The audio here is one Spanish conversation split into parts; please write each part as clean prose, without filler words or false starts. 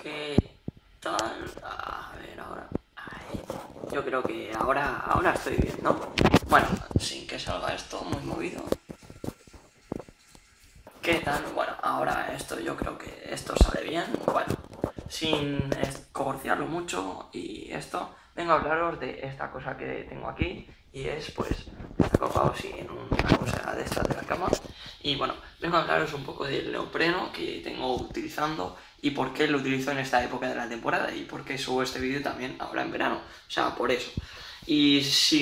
¿Qué tal? A ver, ahora... Ay, yo creo que ahora estoy bien, ¿no? Bueno, sin que salga esto muy movido. ¿Qué tal? Bueno, ahora esto yo creo que esto sale bien. Bueno, sin escorciarlo mucho y esto, vengo a hablaros de esta cosa que tengo aquí y es pues, está colgado así en una cosa de esta de la cama. Y bueno, vengo a hablaros un poco del neopreno que tengo utilizando y por qué lo utilizo en esta época de la temporada y por qué subo este vídeo también ahora en verano, o sea, por eso. Y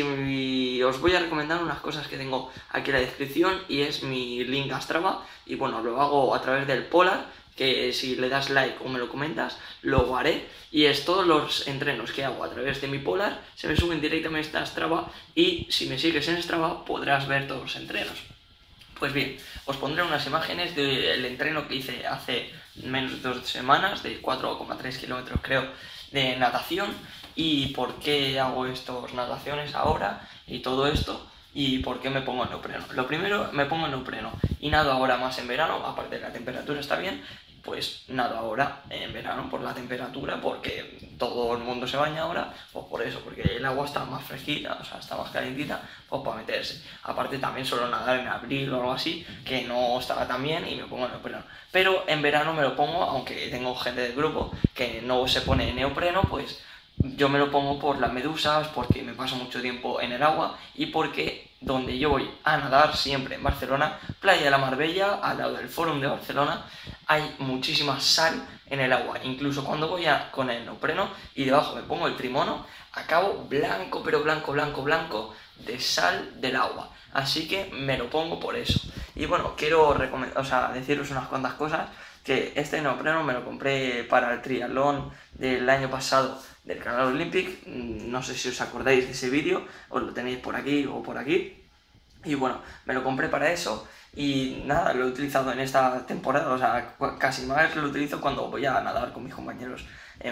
si os voy a recomendar unas cosas que tengo aquí en la descripción y es mi link a Strava y bueno, lo hago a través del Polar, que si le das like o me lo comentas, lo haré y es todos los entrenos que hago a través de mi Polar se me suben directamente a Strava y si me sigues en Strava podrás ver todos los entrenos. Pues bien, os pondré unas imágenes del entreno que hice hace menos de 2 semanas, de 4,3 kilómetros creo, de natación y por qué hago estas nataciones ahora y todo esto y por qué me pongo el neopreno. Lo primero, me pongo el neopreno y nado ahora más en verano, aparte de la temperatura está bien, pues nado ahora en verano por la temperatura, porque todo el mundo se baña ahora, pues por eso, porque el agua está más fresquita, o sea, está más calentita, pues para meterse. Aparte también suelo nadar en abril o algo así, que no estaba tan bien y me pongo el neopreno. Pero en verano me lo pongo, aunque tengo gente del grupo que no se pone neopreno, pues yo me lo pongo por las medusas, porque me paso mucho tiempo en el agua y porque donde yo voy a nadar siempre en Barcelona, Playa de la Marbella, al lado del Fórum de Barcelona, hay muchísima sal en el agua. Incluso cuando voy con el neopreno y debajo me pongo el trimono, acabo blanco, pero blanco, blanco, blanco de sal del agua. Así que me lo pongo por eso. Y bueno, quiero deciros unas cuantas cosas, que este neopreno me lo compré para el triatlón del año pasado del canal Olympic. No sé si os acordáis de ese vídeo, os lo tenéis por aquí o por aquí. Y bueno, me lo compré para eso y nada, lo he utilizado en esta temporada, o sea, casi más lo utilizo cuando voy a nadar con mis compañeros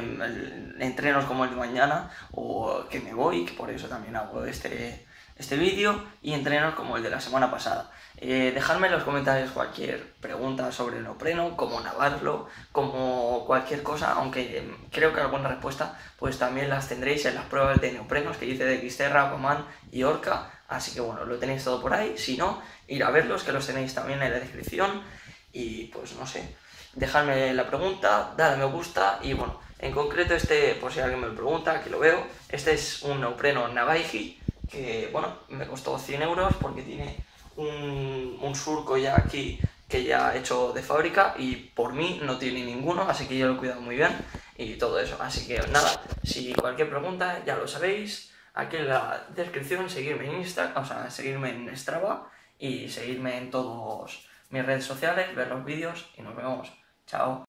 en entrenos como el de mañana o que me voy, que por eso también hago este vídeo, y entrenos como el de la semana pasada. Dejadme en los comentarios cualquier pregunta sobre el neopreno, cómo nadarlo, como cualquier cosa, aunque creo que alguna respuesta pues también las tendréis en las pruebas de neoprenos que hice de Xterra, Aquaman y Orca, así que bueno, lo tenéis todo por ahí. Si no, ir a verlos, que los tenéis también en la descripción, y pues no sé, dejadme la pregunta, dadle me gusta. Y bueno, en concreto por si alguien me lo pregunta, que lo veo, este es un neopreno Navaigi, que bueno, me costó 100 euros porque tiene un surco ya aquí que ya he hecho de fábrica y por mí no tiene ninguno, así que yo lo he cuidado muy bien y todo eso. Así que nada, si cualquier pregunta ya lo sabéis, aquí en la descripción, seguirme en Instagram, o sea, seguirme en Strava y seguirme en todas mis redes sociales, ver los vídeos y nos vemos. Chao.